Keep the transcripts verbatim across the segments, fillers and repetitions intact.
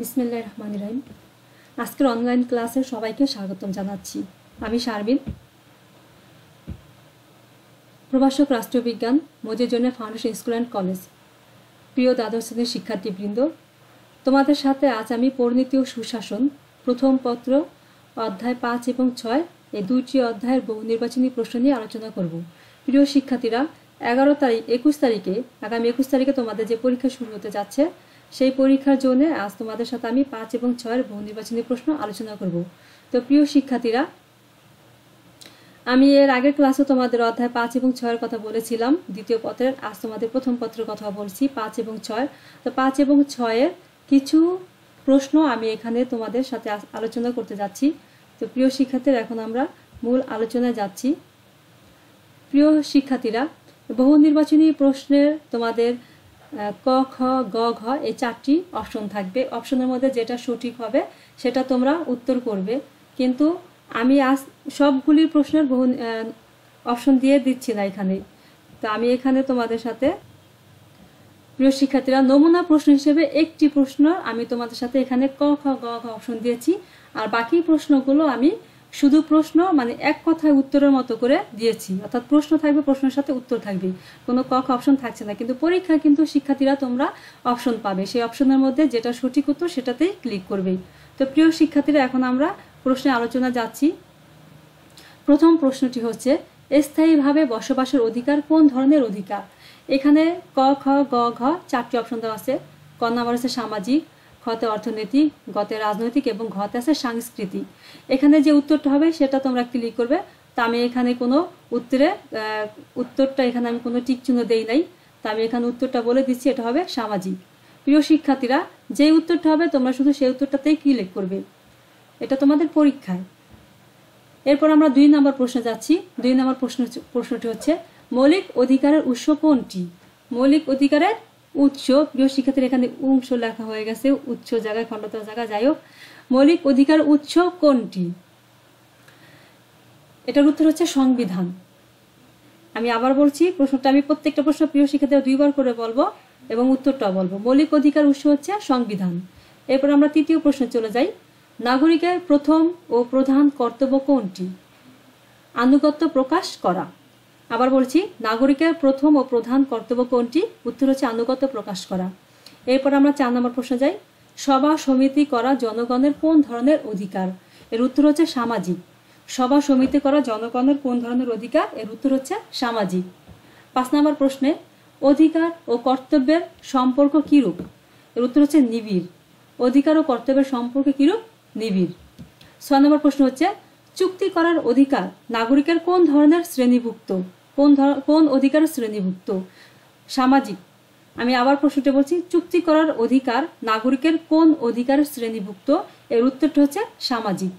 বিসমিল্লাহির রহমানির রহিম। আজকের অনলাইন ক্লাসে সবাইকে স্বাগতম জানাচ্ছি। আমি শারমিন, প্রভাষক রাষ্ট্রবিজ্ঞান, Mojijunnesa foundation school and college. প্রিয় দ্বাদশ শ্রেণীর শিক্ষার্থীবৃন্দ, তোমাদের সাথে আজ আমি পরিণীতি ও সুশাসন প্রথম পত্র অধ্যায় পাঁচ এবং ছয় এই দুইটি অধ্যায়ের বহু নির্বাচনী প্রশ্ন নিয়ে আলোচনা করব। প্রিয় শিক্ষার্থীরা, এগারো তারিখ একুশ তারিখে আগামী একুশ তারিখে তোমাদের যে পরীক্ষা শুরু হতে যাচ্ছে, সেই পরীক্ষার জন্য আজ তোমাদের সাথে আমি পাঁচ এবং ছয়ের বহু নির্বাচনী প্রশ্ন আলোচনা করব। তো প্রিয় শিক্ষার্থীরা, আমি এর আগের ক্লাসে তোমাদের অধ্যায় পাঁচ এবং ছয়ের কথা বলেছিলাম, দ্বিতীয় পত্রের। আজ তোমাদের প্রথম পত্রের কথা বলছি, পাঁচ এবং ছয়। তো পাঁচ এবং ছয়ের কিছু প্রশ্ন আমি এখানে তোমাদের সাথে আলোচনা করতে যাচ্ছি। তো প্রিয় শিক্ষার্থীরা, এখন আমরা মূল আলোচনায় যাচ্ছি। প্রিয় শিক্ষার্থীরা, বহু নির্বাচনী প্রশ্নের তোমাদের ক, খ, গ, ঘ এই চারটি অপশন থাকবে। অপশনের মধ্যে যেটা সঠিক হবে সেটা তোমরা উত্তর করবে, কিন্তু আমি আজ সবগুলির প্রশ্নের বহু অপশন দিয়ে দিচ্ছি না এখানে। তো আমি এখানে তোমাদের সাথে প্রিয় শিক্ষার্থীরা নমুনা প্রশ্ন হিসেবে একটি প্রশ্ন আমি তোমাদের সাথে এখানে ক, খ, গ, ঘ অপশন দিয়েছি। আর বাকি প্রশ্নগুলো আমি শুধু প্রশ্ন মানে এক কথায় উত্তরের মতো করে দিয়েছি, অর্থাৎ প্রশ্ন থাকবে, প্রশ্নের সাথে উত্তর থাকবে, কোনো ক খ অপশন থাকছে না। কিন্তু পরীক্ষায় কিন্তু শিক্ষার্থীরা তোমরা অপশন পাবে, সেই অপশনের মধ্যে যেটা সঠিক উত্তর সেটাতেই ক্লিক করবে। তো প্রিয় শিক্ষার্থীরা, এখন আমরা প্রশ্নে আলোচনা যাচ্ছি। প্রথম প্রশ্নটি হচ্ছে, স্থায়ীভাবে বসবাসের অধিকার কোন ধরনের অধিকার? এখানে ক, খ, গ, ঘ চারটি অপশন দেওয়া আছে। ক নাম্বার আছে সামাজিক, খতে অর্থনৈতিক, গতে রাজনৈতিক এবং ঘতে আছে সাংস্কৃতিক। এখানে যে উত্তরটা হবে সেটা তোমরা ক্লিক করবে। তা আমি এখানে কোনো উত্তরে উত্তরটা এখানে আমি কোনো টিক চিহ্ন দেই নাই, তা আমি এখানে উত্তরটা বলে দিচ্ছি, এটা হবে সামাজিক। প্রিয় শিক্ষার্থীরা, যে উত্তরটা হবে তোমরা শুধু সেই উত্তরটাতেই ক্লিক করবে, এটা তোমাদের পরীক্ষায়। এরপর আমরা দুই নম্বর প্রশ্নে যাচ্ছি। দুই নম্বর প্রশ্ন প্রশ্নটি হচ্ছে, মৌলিক অধিকারের উৎস কোনটি? মৌলিক অধিকারের উৎস, প্রিয় শিক্ষার্থীরা এখানে উৎস লেখা হয়ে গেছে, উৎস জায়গায় খণ্ডতার জায়গায়, যাই হোক, মৌলিক অধিকার উৎস কোনটি? এটার উত্তর হচ্ছে সংবিধান। আমি আবার বলছি প্রশ্নটা, আমি প্রত্যেকটা প্রশ্ন প্রিয় শিক্ষার্থীরা দুইবার করে বলবো এবং উত্তরটাও বলবো। মৌলিক অধিকার উৎস হচ্ছে সংবিধান। এরপর আমরা তৃতীয় প্রশ্নে চলে যাই। নাগরিকের প্রথম ও প্রধান কর্তব্য কোনটি? আনুগত্য প্রকাশ করা। আবার বলছি, নাগরিকের প্রথম ও প্রধান কর্তব্য কোনটি? উত্তর হচ্ছে আনুগত্য প্রকাশ করা। এরপর আমরা চার নম্বর প্রশ্ন যাই। সভা সমিতি করা জনগণের কোন ধরনের অধিকার? এর উত্তর হচ্ছে সামাজিক। সভা সমিতি করা জনগণের কোন ধরনের অধিকার? এর উত্তর হচ্ছে সামাজিক। পাঁচ নম্বর প্রশ্নে, অধিকার ও কর্তব্যের সম্পর্ক কিরূপ? এর উত্তর হচ্ছে নিবিড়। অধিকার ও কর্তব্যের সম্পর্ক কিরূপ? নিবিড়। ছয় নম্বর প্রশ্ন হচ্ছে, চুক্তি করার অধিকার নাগরিকের কোন ধরনের শ্রেণীভুক্ত? কোন কোন অধিকার শ্রেণীভুক্ত? সামাজিক। আমি আবার প্রশ্নটা বলছি, চুক্তি করার অধিকার নাগরিকের কোন অধিকারের শ্রেণীভুক্ত? এর উত্তরটা হচ্ছে সামাজিক।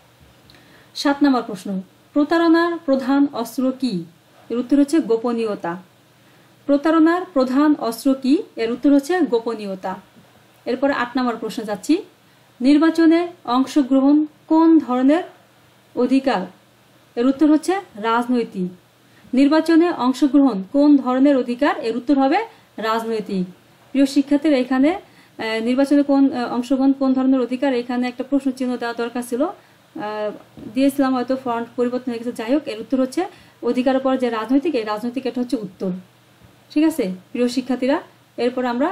সাত নম্বর প্রশ্ন, প্রতারণার প্রধান অস্ত্র কি? এর উত্তর হচ্ছে গোপনীয়তা। প্রতারণার প্রধান অস্ত্র কি? এর উত্তর হচ্ছে গোপনীয়তা। এরপরে আট নম্বর প্রশ্ন যাচ্ছি। নির্বাচনে অংশগ্রহণ কোন ধরনের অধিকার? এর উত্তর হচ্ছে রাজনৈতিক। নির্বাচনে অংশগ্রহণ কোন ধরনের অধিকার? এর উত্তর হবে রাজনৈতিক। প্রিয় শিক্ষার্থীরা, এখানে নির্বাচনে কোন অংশগ্রহণ কোন ধরনের অধিকার, এখানে একটা প্রশ্ন চিহ্ন দেওয়া দরকার ছিল, দিয়েছিলাম, হয়তো ফন্ট পরিবর্তন হয়ে গেছে। যাই হোক, এর উত্তর হচ্ছে অধিকারের পর যে রাজনৈতিক, এই রাজনৈতিক এটা হচ্ছে উত্তর। ঠিক আছে প্রিয় শিক্ষার্থীরা, এরপর আমরা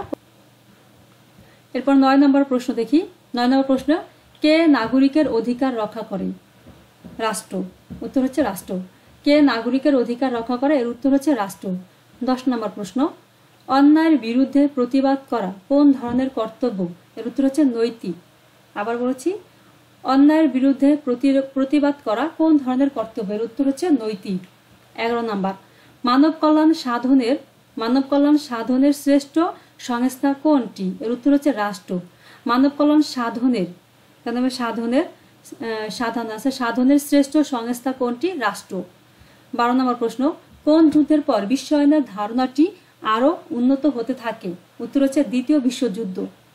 এরপর নয় নম্বর প্রশ্ন দেখি। নয় নম্বর প্রশ্ন, কে নাগরিকের অধিকার রক্ষা করে? রাষ্ট্র। উত্তর হচ্ছে রাষ্ট্র। কে নাগরিকের অধিকার রক্ষা করে? এর উত্তর হচ্ছে রাষ্ট্র। দশ নম্বর প্রশ্ন, অন্যায়ের বিরুদ্ধে প্রতিবাদ করা কোন ধরনের কর্তব্য? এর উত্তর হচ্ছে নৈতিক। আবার বলছি, অন্যায়ের বিরুদ্ধে প্রতিবাদ করা কোন ধরনের কর্তব্য? এর উত্তর হচ্ছে নৈতিক। এগারো নম্বর, মানব কল্যাণ সাধনের মানব কল্যাণ সাধনের শ্রেষ্ঠ সংস্থা কোনটি? এর উত্তর হচ্ছে রাষ্ট্র। মানব কল্যাণ সাধনের কেন সাধনের সাধন আছে, সাধনের শ্রেষ্ঠ সংস্থা কোনটি? রাষ্ট্র। বারো নম্বর প্রশ্ন, কোন যুদ্ধের পর বিশ্বায়নের ধারণাটি আরো উন্নত হতে থাকে? উত্তর হচ্ছে দ্বিতীয় বিশ্বযুদ্ধ।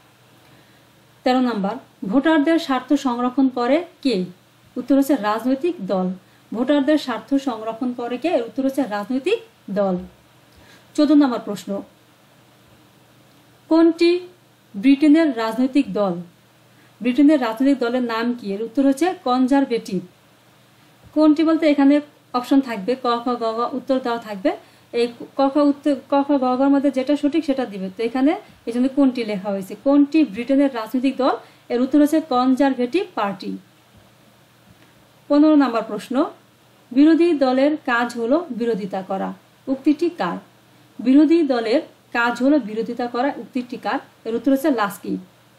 তেরো নম্বর, ভোটারদের স্বার্থ সংরক্ষণ করে কে? উত্তর হচ্ছে রাজনৈতিক দল। ভোটারদের স্বার্থ সংরক্ষণ করে কে? এর উত্তর হচ্ছে রাজনৈতিক দল। চোদ্দ নম্বর প্রশ্ন, কোনটি ব্রিটেনের রাজনৈতিক দল? ব্রিটেনের রাজনৈতিক দলের নাম কি? এর উত্তর হচ্ছে কনজারভেটিভ। কোনটি বলতে এখানে অপশন থাকবে, ক খ গ ঘ উত্তর দেওয়া থাকবে। এই ক খ উত্তর ক খ গ ঘর মধ্যে যেটা সঠিক সেটা দিবে। তো এখানে এই জন্য কোনটি লেখা হয়েছে? কোনটি ব্রিটেনের রাজনৈতিক দল? এর উত্তর হচ্ছে কনজারভেটিভ পার্টি। পনেরো নম্বর প্রশ্ন, বিরোধী দলের কাজ হলো বিরোধিতা করা, উক্তিটি কার? বিরোধী দলের কাজ হলো বিরোধিতা করা, উক্তিটি কার? এর উত্তর হচ্ছে লাস্কি।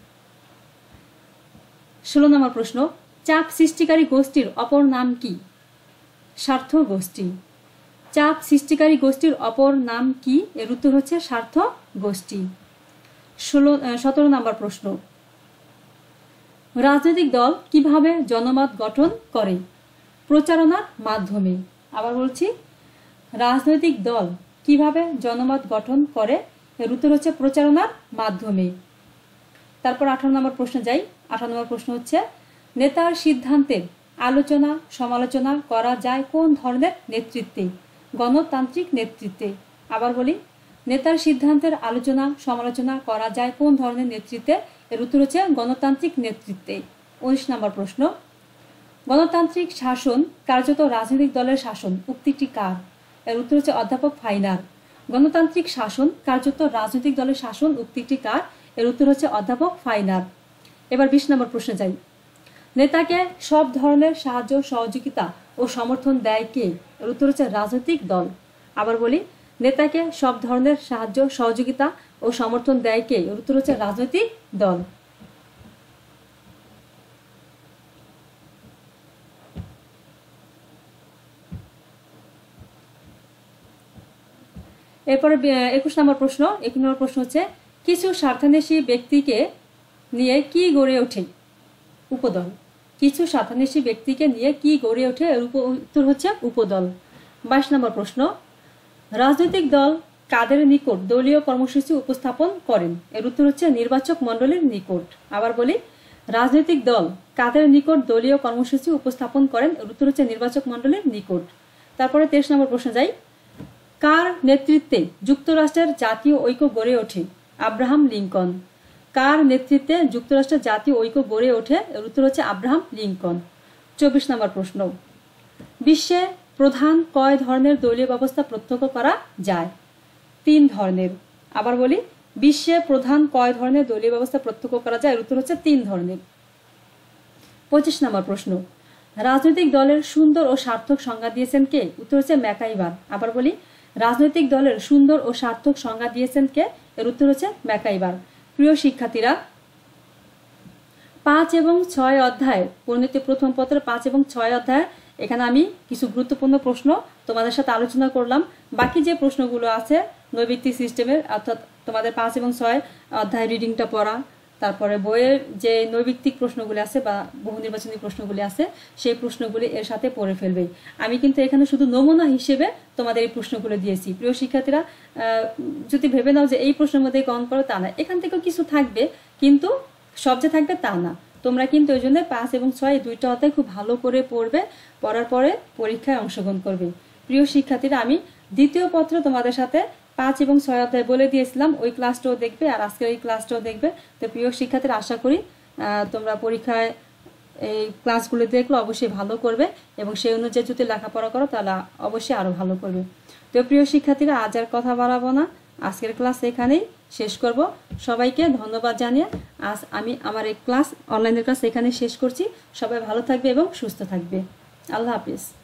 ষোলো নম্বর প্রশ্ন, চাপ সৃষ্টিকারী গোষ্ঠীর অপর নাম কি? স্বার্থ গোষ্ঠী। চাপ সৃষ্টিকারী গোষ্ঠীর অপর নাম কি? এর উত্তর হচ্ছে স্বার্থ গোষ্ঠী। ষোলো সতেরো নম্বর প্রশ্ন, রাজনৈতিক দল কিভাবে জনমত গঠন করে? প্রচারণার মাধ্যমে। আবার বলছি, রাজনৈতিক দল কিভাবে জনমত গঠন করে? এর উত্তর হচ্ছে প্রচারণার মাধ্যমে। তারপর আঠারো নম্বর প্রশ্ন যাই। আঠারো নম্বর প্রশ্ন হচ্ছে, নেতার সিদ্ধান্তের আলোচনা সমালোচনা করা যায় কোন ধরনের নেতৃত্বে? গণতান্ত্রিক নেতৃত্বে। আবার বলি, নেতার সিদ্ধান্তের আলোচনা সমালোচনা করা যায় কোন ধরনের নেতৃত্বে? এর উত্তর হচ্ছে গণতান্ত্রিক নেতৃত্বে। উনিশ নম্বর প্রশ্ন, গণতান্ত্রিক শাসন কার্যত রাজনৈতিক দলের শাসন, উক্তিটি কার? এর উত্তর হচ্ছে অধ্যাপক ফাইনার। গণতান্ত্রিক শাসন কার্যত রাজনৈতিক দলের শাসন, উক্তিটি কার? এর উত্তর হচ্ছে অধ্যাপক ফাইনার। এবার বিশ নম্বর প্রশ্নে যাই। নেতাকে সব ধরনের সাহায্য সহযোগিতা ও সমর্থন দেয় কে? এর উত্তর হচ্ছে রাজনৈতিক দল। আবার বলি, নেতাকে সব ধরনের সাহায্য সহযোগিতা ও সমর্থন দেয় কে? এর উত্তর হচ্ছে রাজনৈতিক দল। এরপরে একুশ নম্বর প্রশ্ন। একুশ নম্বর প্রশ্ন হচ্ছে, কিছু স্বার্থান্বেষী ব্যক্তিকে নিয়ে কি গড়ে ওঠে? উপদল। কিছু স্বার্থান্বেষী ব্যক্তিকে নিয়ে কি গড়ে ওঠে? এর উত্তর হচ্ছে উপদল। বাইশ নম্বর প্রশ্ন, রাজনৈতিক দল কাদের নিকট দলীয় কর্মসূচি উপস্থাপন করেন? এর উত্তর হচ্ছে নির্বাচক মণ্ডলীর নিকট। আবার বলি, রাজনৈতিক দল কাদের নিকট দলীয় কর্মসূচি উপস্থাপন করেন? এর উত্তর হচ্ছে নির্বাচক মণ্ডলীর নিকট। তারপরে তেইশ নম্বর প্রশ্ন যাই। কার নেতৃত্বে যুক্তরাষ্ট্রের জাতীয় ঐক্য গড়ে ওঠে? Abraham Lincoln. কার নেতৃত্বে যুক্তরাষ্ট্রের জাতীয় ঐক্য গড়ে ওঠে? এর উত্তর হচ্ছে আব্রাহাম লিঙ্কন। চব্বিশ নম্বর প্রশ্ন, বিশ্বে প্রধান কয় ধরনের দলীয় ব্যবস্থা প্রত্যক্ষ করা যায়? তিন ধরনের। আবার বলি, বিশ্বে প্রধান কয় ধরনের দলীয় ব্যবস্থা প্রত্যক্ষ করা যায়? এর উত্তর হচ্ছে তিন ধরনের। পঁচিশ নম্বর প্রশ্ন, রাজনৈতিক দলের সুন্দর ও সার্থক সংজ্ঞা দিয়েছেন কে? উত্তর হচ্ছে ম্যাকাইভার। আবার বলি, রাজনৈতিক দলের সুন্দর ও সার্থক সংজ্ঞা দিয়েছেন কে? এর উত্তর হচ্ছে ম্যাকাইভার। প্রিয় শিক্ষার্থীরা, পাঁচ এবং ছয় অধ্যায়ের পরিণতি প্রথম পত্রের পাঁচ এবং ছয় অধ্যায় এখানে আমি কিছু গুরুত্বপূর্ণ প্রশ্ন তোমাদের সাথে আলোচনা করলাম। বাকি যে প্রশ্নগুলো আছে নৈবিত্তিক সিস্টেমের, অর্থাৎ তোমাদের পাঁচ এবং ছয় অধ্যায় রিডিংটা পড়া, তারপরে বইয়ের যে নৈবিত্তিক প্রশ্নগুলি আছে বা বহু নির্বাচনী প্রশ্নগুলি আছে সেই প্রশ্নগুলি এর সাথে পড়ে ফেলবে। আমি কিন্তু এখানে শুধু নমুনা হিসেবে তোমাদের এই প্রশ্নগুলো দিয়েছি। প্রিয় শিক্ষার্থীরা, যদি ভেবে নাও যে এই প্রশ্নের মধ্যে গ্রহণ করো, তা না, এখান থেকেও কিছু থাকবে, কিন্তু সব যে থাকবে তা না। তোমরা কিন্তু ওই জন্য পাঁচ এবং ছয় দুইটা অধ্যায় খুব ভালো করে পড়বে, পড়ার পরে পরীক্ষায় অংশগ্রহণ করবে। প্রিয় শিক্ষার্থীরা, আমি দ্বিতীয় পত্র তোমাদের সাথে পাঁচ এবং ছয় অধ্যায় বলে দিয়েছিলাম, ওই ক্লাসটাও দেখবে আর আজকের এই ক্লাসটাও দেখবে। তো প্রিয় শিক্ষার্থীরা, আশা করি তোমরা পরীক্ষায় এই ক্লাসগুলো দেখলে অবশ্যই ভালো করবে এবং সেই অনুযায়ী যদি লেখাপড়া করো তাহলে অবশ্যই আরও ভালো করবে। তো প্রিয় শিক্ষার্থীরা, আজ আর কথা বাড়াবো না, আজকের ক্লাস এখানেই শেষ করব। সবাইকে ধন্যবাদ জানিয়ে আজ আমি আমার এই ক্লাস অনলাইনের ক্লাস এখানে শেষ করছি। সবাই ভালো থাকবে এবং সুস্থ থাকবে। আল্লাহ হাফিজ।